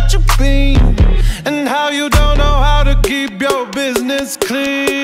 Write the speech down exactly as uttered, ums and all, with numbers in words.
that you've been, and how you don't know how to keep your business clean.